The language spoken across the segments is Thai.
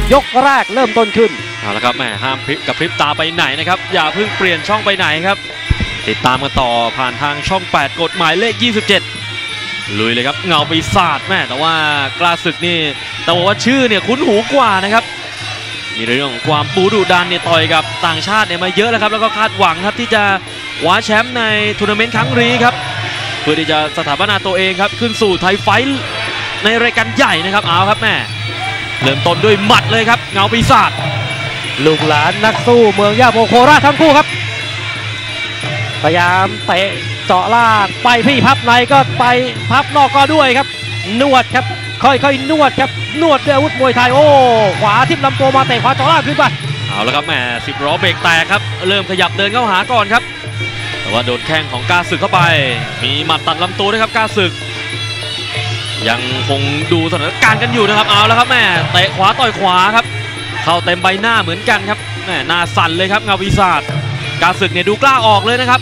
ยกแรกเริ่มต้นขึ้นเอาละครับแม่ห้ามกับพริบตาไปไหนนะครับอย่าเพิ่งเปลี่ยนช่องไปไหนครับติดตามกันต่อผ่านทางช่อง8กฎหมายเลข27ลุยเลยครับเงาปีศาจแม่แต่ว่ากล้าศึกนี่แต่ว่าชื่อเนี่ยคุ้นหูกว่านะครับมีเรื่องของความปูดุดันเนี่ยต่อยกับต่างชาติเนี่ยมาเยอะแล้วครับแล้วก็คาดหวังครับที่จะคว้าแชมป์ในทัวร์นาเมนต์ครั้งนี้ครับเพื่อที่จะสถาปนาตัวเองครับขึ้นสู่ไทยไฟท์ในรายการใหญ่นะครับเอาครับแม่เริ่มต้นด้วยหมัดเลยครับเงาปีศาจลูกหลานนักสู้เมืองย่าโมโคราชทั้งคู่ครับพยายามเตะเจาะล่างไปพี่พับในก็ไปพับนอกก็ด้วยครับนวดครับค่อยๆนวดครับนวดด้วยอาวุธมวยไทยโอ้ขวาทิ่มลำตัวมาเตะขวาเจาะล่างขึ้นไปเอาละครับแหม10ล้อเบรกแตกครับเริ่มขยับเดินเข้าหาก่อนครับแต่ว่าโดนแข้งของกาศึกเข้าไปมีหมัดตัดลำตัวด้วยครับกาศึกยังคงดูสถานการณ์กันอยู่นะครับเอาแล้วครับแม่เตะขวาต่อยขวาครับเข้าเต็มใบหน้าเหมือนกันครับแม่หน้าสั่นเลยครับเงาปีศาจกาศึกเนี่ยดูกล้าออกเลยนะครับ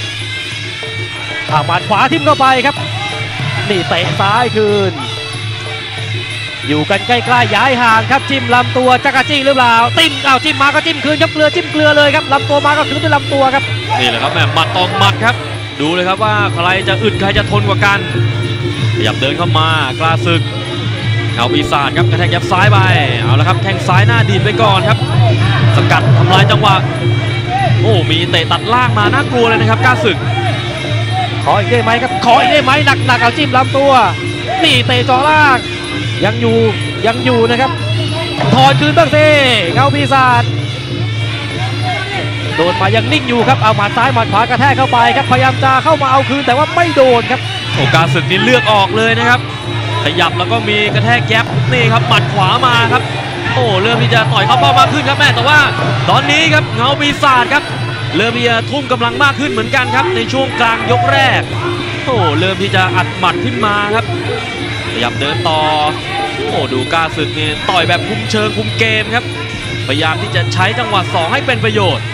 หมัดขวาทิ่มเข้าไปครับนี่เตะซ้ายคืนอยู่กันใกล้ๆย้ายห่างครับจิ้มลำตัวจักรจี้หรือเปล่าติ้มจิ้มมาก็จิ้มคืนครับเกลือจิ้มเกลือเลยครับลำตัวมาก็คืนด้วยลำตัวครับนี่แหละครับแม่หมัดต่อหมัดครับดูเลยครับว่าใครจะอึดใครจะทนกว่ากันขยับเดินเข้ามากล้าศึกเงาปีศาจครับกระแทกยับซ้ายไปเอาละครับแข้งซ้ายหน้าดีดไปก่อนครับสกัดทำลายจังหวะโอ้มีเตะตัดล่างมาน่ากลัวเลยนะครับกล้าศึกขออีกได้ไหมครับขออีกได้ไหมหนักเอาจิ้มลำตัวนี่เตะจ่อล่างยังอยู่นะครับถอนคืนบ้างสิเงาปีศาจโดนมายังนิ่งอยู่ครับเอาหมัดซ้ายหมัดขวากระแทกเข้าไปครับพยายามจะเข้ามาเอาคืนแต่ว่าไม่โดนครับโอกาสศึกนี่เลือกออกเลยนะครับขยับแล้วก็มีกระแทกแก๊ปนี่ครับหมัดขวามาครับโอ้เริ่มที่จะต่อยเข้าเป้ามากขึ้นครับแม่แต่ว่าตอนนี้ครับเงาปีศาจครับเริ่มที่จะทุ่มกำลังมากขึ้นเหมือนกันครับในช่วงกลางยกแรกโอ้เริ่มที่จะอัดหมัดขึ้นมาครับขยับเดินต่อโอ้ดูกล้าศึกนี่ต่อยแบบคุมเชิงคุมเกมครับพยายามที่จะใช้จังหวะ2ให้เป็นประโยชน์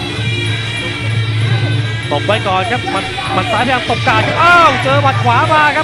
ตบไว้ก่อนครับมันซ้ายพยายามตบกาดเจอหมัดขวามาครับ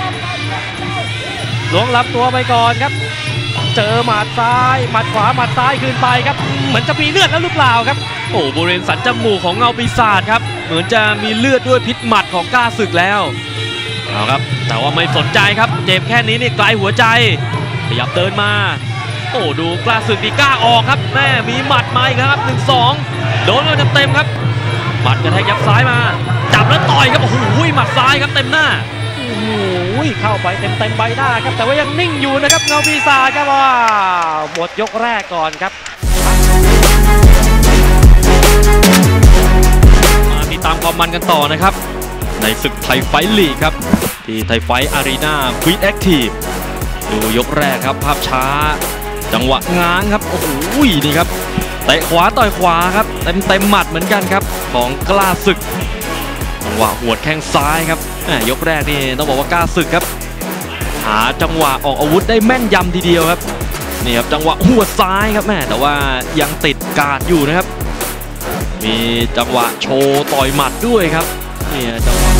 ล้วงลำตัวไปก่อนครับเจอหมัดซ้ายหมัดขวาหมัดซ้ายคืนไปครับเหมือนจะมีเลือดแล้วหรือเปล่าครับโอ้บริเวณสันจมูกของเงาปีศาจครับเหมือนจะมีเลือดด้วยพิษหมัดของกล้าศึกแล้วเอาครับแต่ว่าไม่สนใจครับเจ็บแค่นี้นี่ไกลหัวใจขยับเดินมาโอ้ดูกล้าศึกดีกล้าออกครับแม่มีหมัดมาอีกครับ1-2โดนเราเต็มครับหมัดกระแทกยับซ้ายมาจับแล้วต่อยครับโอ้โหหมัดซ้ายครับเต็มหน้าโอ้โหเข้าไปเต็มใบหน้าครับแต่ว่ายังนิ่งอยู่นะครับเงาปีศาจครับว่าหมดยกแรกก่อนครับมาติดตามความมันกันต่อนะครับในศึกไทยไฟท์ลีกครับที่ไทยไฟท์อารีนาบีทแอคทีฟดูยกแรกครับภาพช้าจังหวะง้างครับโอ้โหนี่ครับเตะขวาต่อยขวาครับเต็มหมัดเหมือนกันครับของกล้าศึกจังหวะหัวแข้งซ้ายครับยกแรกนี่ต้องบอกว่ากล้าศึกครับหาจังหวะออกอาวุธได้แม่นยำทีเดียวครับนี่ครับจังหวะหัวซ้ายครับแม่แต่ว่ายังติดการ์ดอยู่นะครับมีจังหวะโชว์ต่อยหมัดด้วยครับนี่จังหวะ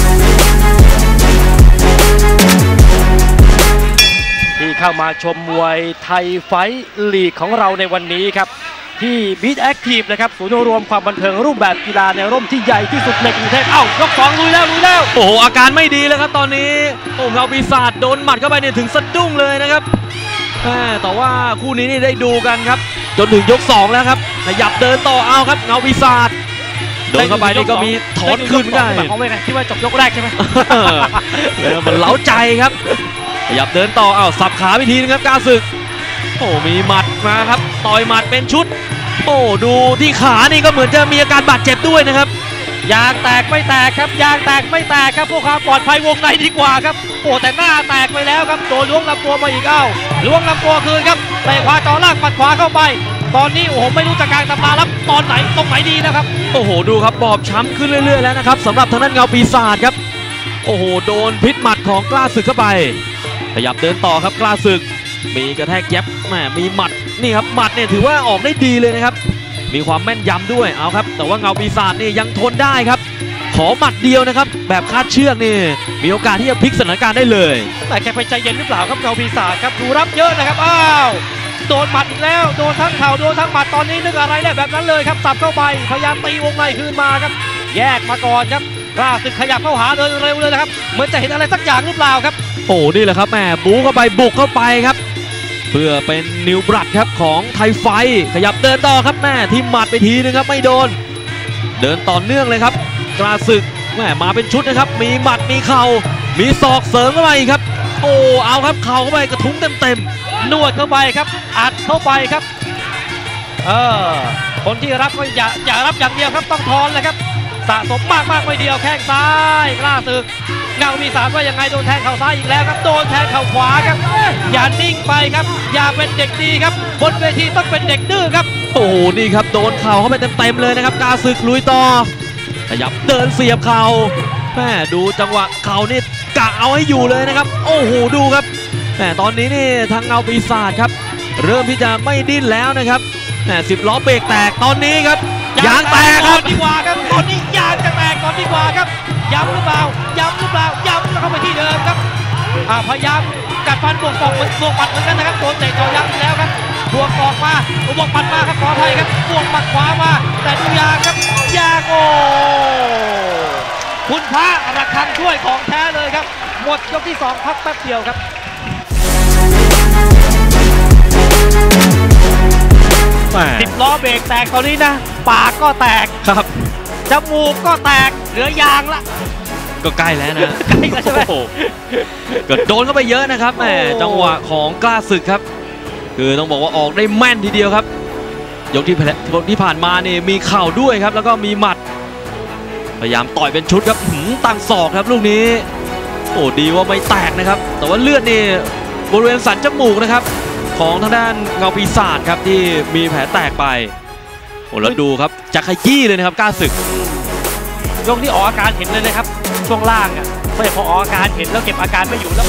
ที่เข้ามาชมมวยไทยไฟท์ลีกของเราในวันนี้ครับที่บีทแอคทีฟนะครับศูนย์รวมความบันเทิงรูปแบบกีฬาแนวร่มที่ใหญ่ที่สุดในกรุงเทพยก2ลุยแล้วโอ้โหอาการไม่ดีเลยครับตอนนี้โอ้เงาปีศาจโดนหมัดเข้าไปเนี่ยถึงสะดุ้งเลยนะครับแต่ว่าคู่นี้นี่ได้ดูกันครับจนถึงยก2แล้วครับขยับเดินต่อเอาครับเงาปีศาจโดนเข้าไปนี่ก็มีถอนคืนได้เขาไม่ไงที่ว่าจบยกแรกใช่ไหมมันเล้าใจครับขยับเดินต่อสับขาไปทีนึงครับกล้าศึกโอ้มีหมัดมาครับต่อยหมัดเป็นชุดโอ้ดูที่ขานี่ก็เหมือนจะมีอาการบาดเจ็บด้วยนะครับยางแตกไม่แตกครับยางแตกไม่แตกครับพวกเขาปลอดภัยวงในดีกว่าครับโอ้แต่หน้าแตกไปแล้วครับโดนล้วงลำตัวมาอีกล้วงลำตัวคืนครับเตะขวาจ่อล่างปัดขวาเข้าไปตอนนี้โอ้โหไม่รู้จะกลางตำรารับตอนไหนตรงไหนดีนะครับโอ้โหดูครับบอบช้ำขึ้นเรื่อยๆแล้วนะครับสำหรับทางด้านเงาปีศาจครับโอ้โหโดนพิษหมัดของกล้าศึกเข้าไปขยับเดินต่อครับกล้าศึกมีกระแทกแย็บมีหมัดนี่ครับหมัดเนี่ยถือว่าออกได้ดีเลยนะครับมีความแม่นยำด้วยเอาครับแต่ว่าเงาปีศาจนี่ยังทนได้ครับขอหมัดเดียวนะครับแบบคาดเชือกนี่มีโอกาสที่จะพลิกสถานการณ์ได้เลยแต่แกไปใจเย็นหรือเปล่าครับเงาปีศาจครับดูรับเยอะนะครับโดนหมัดอีกแล้วโดนทั้งเข่าโดนทั้งหมัดตอนนี้นึกอะไรได้แบบนั้นเลยครับสับเข้าไปพยายามตีวงในคืนมาครับแยกมาก่อนครับกล้าศึกขยับเข้าหาเดินเร็วเลยนะครับเหมือนจะเห็นอะไรสักอย่างหรือเปล่าครับโอ้นี่แหละครับแม่บู๊เข้าไปบุกเข้าไปครับเพื่อเป็นนิวบลัดครับของไทยไฟขยับเดินต่อครับแม่ทีมหมัดไปทีนึงครับไม่โดนเดินต่อเนื่องเลยครับกล้าศึกแม่มาเป็นชุดนะครับมีหมัดมีเข่ามีศอกเสริมเข้าไปครับโอ้เอาครับเข่าเข้าไปกระทุ้งเต็มนวดเข้าไปครับอัดเข้าไปครับคนที่รับก็อย่ารับอย่างเดียวครับต้องทอนเลยครับสะสมมากไม่เดียวแข้งซ้ายกล้าศึกเงาปีศาจว่ายังไงโดนแทงเข่าซ้ายอีกแล้วครับโดนแทงเข่าขวาครับอย่านิ่งไปครับอย่าเป็นเด็กดีครับบนเวทีต้องเป็นเด็กดื้อครับโอ้โหนี่ครับโดนเข่าเข้าไปเต็มเลยนะครับกล้าศึกลุยต่อขยับเดินเสียบเข่าแม่ดูจังหวะเข่านี่กะเอาให้อยู่เลยนะครับโอ้โหดูครับแม่ตอนนี้นี่ทางเงาปีศาจครับเริ่มที่จะไม่ดิ้นแล้วนะครับแม่10 ล้อเบรกแตกตอนนี้ครับยางแตกครับดีกว่าครับตอนนี้ยางจะแตกก่อนดีกว่าครับย้ำหรือเปล่าย้ำแล้วเข้าไปที่เดิมครับพยายามกัดฟันบวกศอกบวกหมัดเหมือนกันนะครับโดนเตะจ่อยับอีกแล้วครับบวกศอกมาบวกหมัดมาครับขออภัยครับบวกหมัดขวามาแต่ดูยางครับยางโอ้คุณพระระฆังช่วยของแท้เลยครับหมดยกที่2พักแป๊บเดียวครับ10 ล้อเบรกแตกตอนนี้นะปากก็แตกครับจมูกก็แตกเหลือยางละก็ใกล้แล้วนะใกล้แล้วใช่ไหมก็โดนเข้าไปเยอะนะครับแหมจังหวะของกล้าศึกครับคือต้องบอกว่าออกได้แม่นทีเดียวครับยกที่ผ่านมานี่มีเข่าด้วยครับแล้วก็มีหมัดพยายามต่อยเป็นชุดครับตั้งศอกครับลูกนี้โอ้ดีว่าไม่แตกนะครับแต่ว่าเลือดนี่บริเวณสันจมูกนะครับของทางด้านเงาปีศาจครับที่มีแผลแตกไปโอ้แล้วดูครับจะขยี้เลยนะครับกล้าศึกยกนี้ออกอาการเห็นเลยนะครับช่วงล่างอ่ะไม่พอออกอาการเห็นแล้วเก็บอาการไม่อยู่แล้ว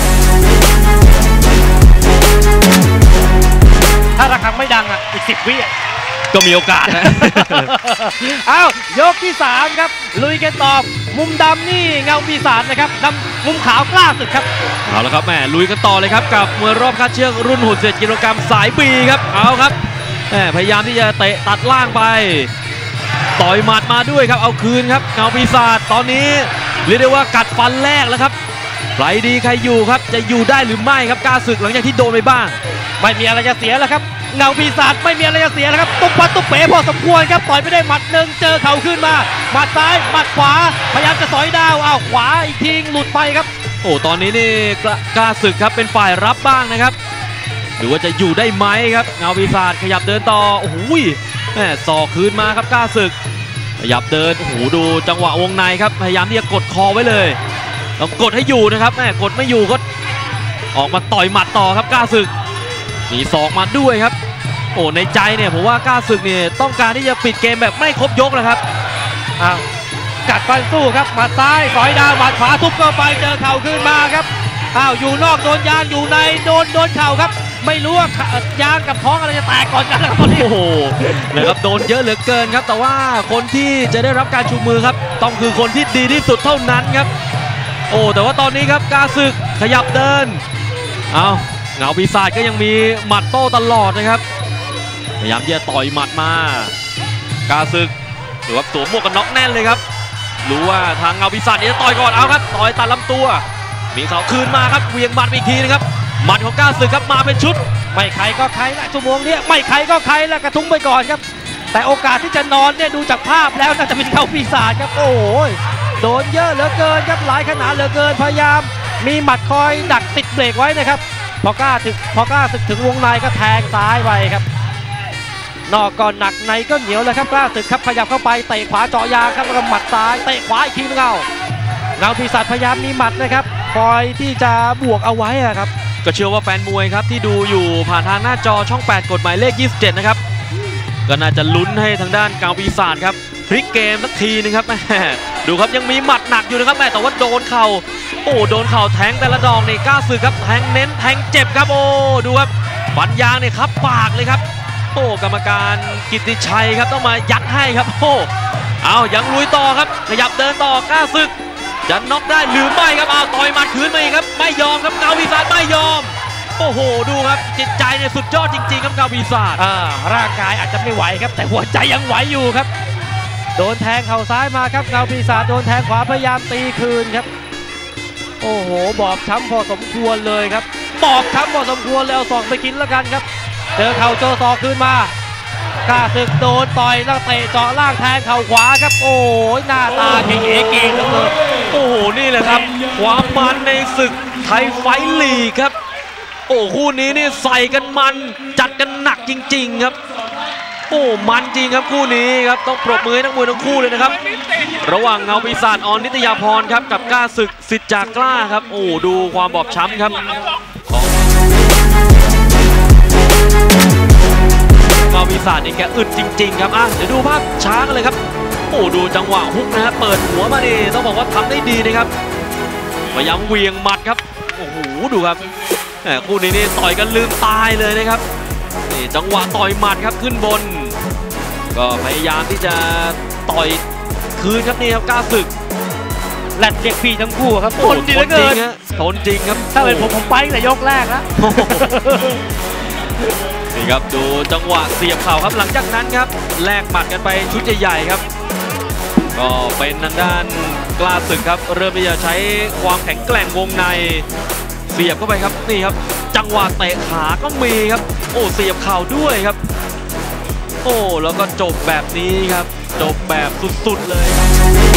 ถ้าระฆังไม่ดังอ่ะอีก10 วิก็มีโอกาสนะอ้าวยกที่3ครับลุยกันต่อมุมดำนี่เงาปีศาจนะครับมุมขาวกล้าศึกครับเอาละครับแม่ลุยกันต่อเลยครับกับมวยรอบคัดเชือกรุ่น61 กิโลกรัมสายบีครับเอาครับพยายามที่จะเตะตัดล่างไปต่อยหมัดมาด้วยครับเอาคืนครับเงาปีศาจตอนนี้เรียกได้ว่ากัดฟันแรกแล้วครับใครดีใครอยู่ครับจะอยู่ได้หรือไม่ครับกล้าศึกหลังจากที่โดนไปบ้างไม่มีอะไรจะเสียแล้วครับเงาปีศาจไม่มีอะไรจะเสียแล้วครับตุ๊บปัดตุ๊บเป๋พอสมควรครับต่อยไปได้หมัดหนึ่งเจอเข่าขึ้นมาหมัดซ้ายหมัดขวาพยายามจะสอยดาวอ้าวขวาอีกทีหลุดไปครับโอ้ตอนนี้นี่กล้าศึกครับเป็นฝ่ายรับบ้างนะครับหรือว่าจะอยู่ได้ไหมครับเงาปีศาจขยับเดินต่อโอ้โหแม่ศอกคืนมาครับกล้าศึกขยับเดินโอ้โหดูจังหวะวงในครับพยายามที่จะกดคอไว้เลยต้องกดให้อยู่นะครับแม่กดไม่อยู่ก็ออกมาต่อยหมัดต่อครับกล้าศึกมีศอกมาด้วยครับโอ้ในใจเนี่ยผมว่ากล้าศึกเนี่ยต้องการที่จะปิดเกมแบบไม่ครบยกนะครับกัดฟันสู้ครับหมัดซ้ายสอยดาวหมัดขวาทุบเข้าไปเจอเข่าขึ้นมาครับอยู่นอกโดนยางอยู่ในโดนเข่าครับไม่รู้ว่ายางกับท้องอะไรจะแตกก่อนกันนะครับโอ้โหนะครับโดนเยอะเหลือเกินครับแต่ว่าคนที่จะได้รับการชูมือครับต้องคือคนที่ดีที่สุดเท่านั้นครับโอ้แต่ว่าตอนนี้ครับกล้าศึกขยับเดินเงาปีศาจก็ยังมีหมัดโต้ตลอดนะครับพยายามที่จะต่อยหมัดมากล้าศึกหรือว่าสวมหมวกกันน็อกแน่นเลยครับรู้ว่าทางเงาปีศาจจะต่อยก่อนเอาครับต่อยตัดลำตัวมีเขาคืนมาครับเวียงหมัดอีกทีนะครับหมัดของกล้าศึกครับมาเป็นชุดไม่ใครก็ใครละชั่วโมงนี้ไม่ใครก็ใครละกระทุ้งไปก่อนครับแต่โอกาสที่จะนอนเนี่ยดูจากภาพแล้วน่าจะเป็นเงาปีศาจครับโอ้ยโดนเยอะเหลือเกินครับหลายขนาดเหลือเกินพยายามมีหมัดคอยดักติดเบรกไว้นะครับพอกล้าศึกถึงวงในก็แทงซ้ายไปครับนอกก็หนักในก็เหนียวเลยครับกล้าศึกครับขยับเข้าไปเตะขวาเจาะยางครับแล้วก็หมัดซ้ายเตะขวาอีกทีนึงเงาปีศาจพยายามมีหมัดนะครับคอยที่จะบวกเอาไว้ครับก็เชื่อว่าแฟนมวยครับที่ดูอยู่ผ่านทางหน้าจอช่อง8กฎหมายเลข27นะครับก็น่าจะลุ้นให้ทางด้านเงาปีศาจครับพลิกเกมสักทีนึงครับแม่ดูครับยังมีหมัดหนักอยู่นะครับแม่แต่ว่าโดนเข่าโอ้โดนเข่าแทงแต่ละดอกนี่กล้าศึกครับแทงเน้นแทงเจ็บครับโอ้ดูครับฟันยางเนี่ยครับปากเลยครับโอ้กรรมการกิตติชัยครับต้องมายัดให้ครับโอ้ยังลุยต่อครับขยับเดินต่อกล้าศึกจะน็อกได้หรือไม่ครับต่อยหมัดคืนมาอีกครับไม่ยอมครับเงาปีศาจไม่ยอมโอ้โหดูครับจิตใจเนี่ยสุดยอดจริงๆครับเงาปีศาจร่างกายอาจจะไม่ไหวครับแต่หัวใจยังไหวอยู่ครับโดนแทงเข่าซ้ายมาครับเงาปีศาจโดนแทงขวาพยายามตีคืนครับโอ้โหบอบช้ำพอสมควรเลยครับบอบช้ำพอสมควรแล้วศอกไปกินแล้วกันครับเจอเข่าโจศอกคืนมากล้าศึกโดนต่อยแล้วเตะเจาะล่างแทงเข่าขวาครับโอ้ยหน้าตาเก๋ๆเก่งเลยโอ้โหนี่แหละครับความมันในศึกไทยไฟท์ลีกครับโอ้คู่นี้นี่ใส่กันมันจัดกันหนักจริงๆครับโอ้มันจริงครับคู่นี้ครับต้องปรบมือให้นักมวยทั้งคู่เลยนะครับระหว่างเงาปีศาจออนนิตยาพรครับกับกล้าศึกสิทธิ์จากกล้าครับโอ้ดูความบอบช้ำครับเงาปีศาจนี่แกอึดจริงๆครับเดี๋ยวดูภาพช้ากันเลยครับโอ้ดูจังหวะฮุกนะครับเปิดหัวมานี่ต้องบอกว่าทำได้ดีนะครับพยายามเวียงหมัดครับโอ้โหดูครับคู่นี้นี่ต่อยกันลืมตายเลยนะครับนี่จังหวะต่อยหมัดครับขึ้นบนก็พยายามที่จะต่อยคืนครับนี่ครับกล้าศึกแลดเรียกพี่ทั้งคู่ครับทนจริงเหลือเกินทนจริงครับถ้าเป็นผมไปตั้งแต่ยกแรกแล้วนี่ครับดูจังหวะเสียบเข่าครับหลังจากนั้นครับแลกหมัดกันไปชุดใหญ่ๆครับก็เป็นทางด้านกล้าศึกครับเริ่มที่จะใช้ความแข็งแกร่งวงในเสียบเข้าไปครับนี่ครับจังหวะเตะขาก็มีครับโอ้เสียบเข่าด้วยครับโอ้แล้วก็จบแบบนี้ครับจบแบบสุดๆเลยครับ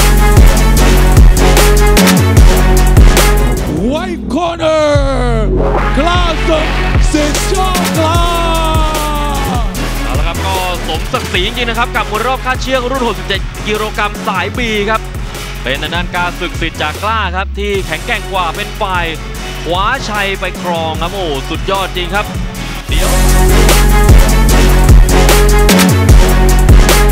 White corner กล้าศึกสิทธิ์เจ้ากล้าเอาละครับก็สมศักดิ์ศรีจริงๆนะครับกับมวยรอบคาดเชือกรุ่น 67 กิโลกรัมสายบีครับเป็นทางด้านกล้าศึกสิทธิ์จากกล้าครับที่แข็งแกร่งกว่าเป็นฝ่ายคว้าชัยไปครองครับโอ้สุดยอดจริงครับเดี๋ยว